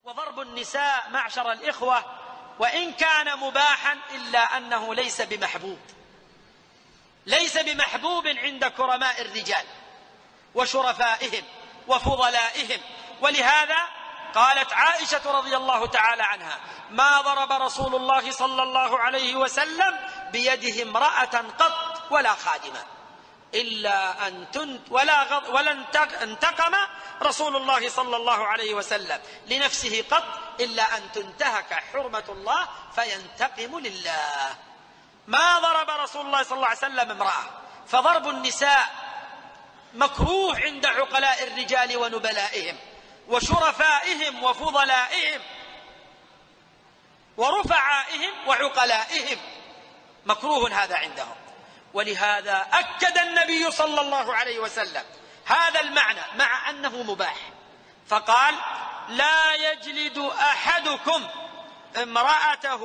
وضرب النساء معشر الإخوة وإن كان مباحا إلا أنه ليس بمحبوب عند كرماء الرجال وشرفائهم وفضلائهم. ولهذا قالت عائشة رضي الله تعالى عنها: ما ضرب رسول الله صلى الله عليه وسلم بيده امرأة قط ولا خادمة إلا ولا انتقم رسول الله صلى الله عليه وسلم لنفسه قط إلا أن تنتهك حرمة الله فينتقم لله. ما ضرب رسول الله صلى الله عليه وسلم امرأة. فضرب النساء مكروه عند عقلاء الرجال ونبلائهم وشرفائهم وفضلائهم ورفعائهم وعقلائهم، مكروه هذا عندهم. ولهذا أكد النبي صلى الله عليه وسلم هذا المعنى مع أنه مباح، فقال: لا يجلد أحدكم امرأته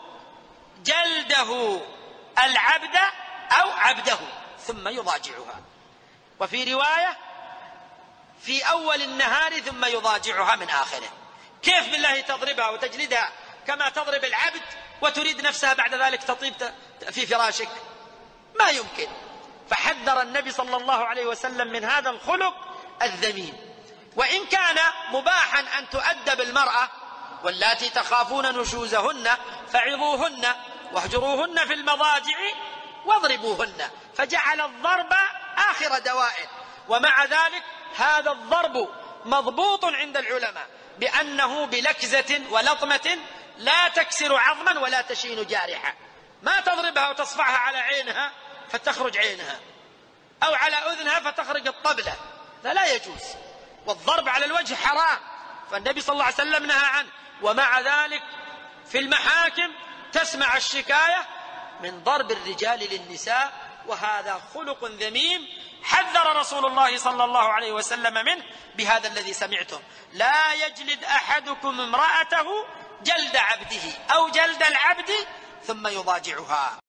جلده العبد أو عبده ثم يضاجعها. وفي رواية: في أول النهار ثم يضاجعها من آخره. كيف بالله تضربها وتجلدها كما تضرب العبد وتريد نفسها بعد ذلك تطيب في فراشك؟ ما يمكن. فحذر النبي صلى الله عليه وسلم من هذا الخلق الذميم. وإن كان مباحا أن تؤدب المرأة واللاتي تخافون نشوزهن فعظوهن واهجروهن في المضاجع واضربوهن، فجعل الضرب آخر دوائر. ومع ذلك هذا الضرب مضبوط عند العلماء بأنه بلكزة ولطمة لا تكسر عظما ولا تشين جارحة. ما تضربها وتصفعها على عينها فتخرج عينها أو على أذنها فتخرج الطبلة، لا يجوز. والضرب على الوجه حرام، فالنبي صلى الله عليه وسلم نهى عنه. ومع ذلك في المحاكم تسمع الشكاية من ضرب الرجال للنساء، وهذا خلق ذميم حذر رسول الله صلى الله عليه وسلم منه بهذا الذي سمعتم: لا يجلد أحدكم امرأته جلد عبده أو جلد العبد ثم يضاجعها.